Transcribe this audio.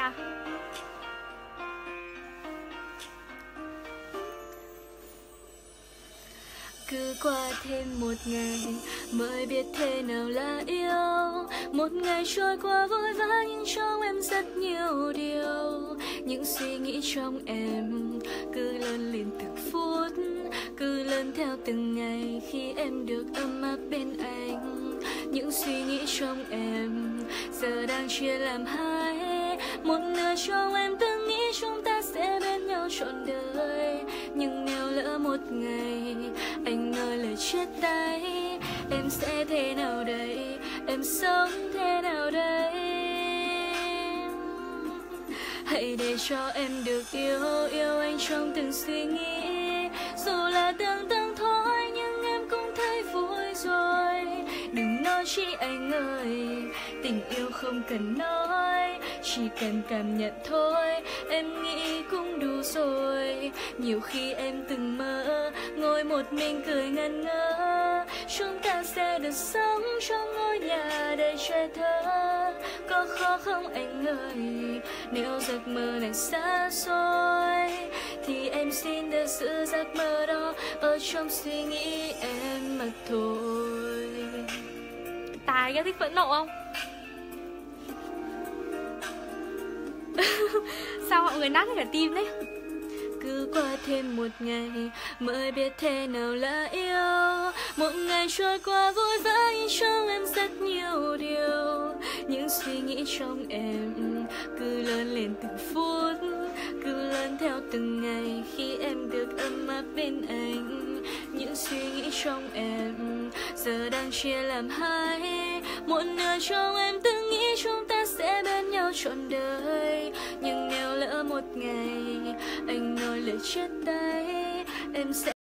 nha. Cứ qua thêm một ngày mới biết thế nào là yêu. Một ngày trôi qua vội vã nhưng trong em rất nhiều điều. Những suy nghĩ trong em cứ lớn lên từng phút, cứ lớn theo từng ngày khi em được ấm áp bên anh. Những suy nghĩ trong em giờ đang chia làm hai. Một nửa trong em từng nghĩ chúng ta sẽ bên nhau trọn đời. Nhưng nếu lỡ một ngày anh nói lời chia tay, em sẽ thế nào đây? Em sống thế nào đây? Hãy để cho em được yêu anh trong từng suy nghĩ. Dù là tưởng tượng thôi nhưng em cũng thấy vui rồi. Đừng nói chi anh ơi, tình yêu không cần nói, chỉ cần cảm nhận thôi, em nghĩ cũng đủ rồi. Nhiều khi em từng mơ, ngồi một mình cười ngẩn ngơ, chúng ta sẽ được sống trong ngôi nhà đầy trẻ thơ. Có khó không anh ơi, nếu giấc mơ này xa xôi, thì em xin được giữ giấc mơ đó ở trong suy nghĩ em mà thôi. Tài có thích phẫn nộ không? Sao mọi người nát hết cả tim đấy? Cứ qua thêm một ngày mới biết thế nào là yêu. Một ngày trôi qua vội vã nhưng trong em rất nhiều điều. Những suy nghĩ trong em cứ lớn lên từng phút, cứ lớn theo từng ngày khi em được ấm áp bên anh. Những suy nghĩ trong em giờ đang chia làm hai. Một nửa trong em từng nghĩ chúng ta sẽ bên nhau trọn đời. Nhưng nếu lỡ một ngày anh nói lời chia tay, em sẽ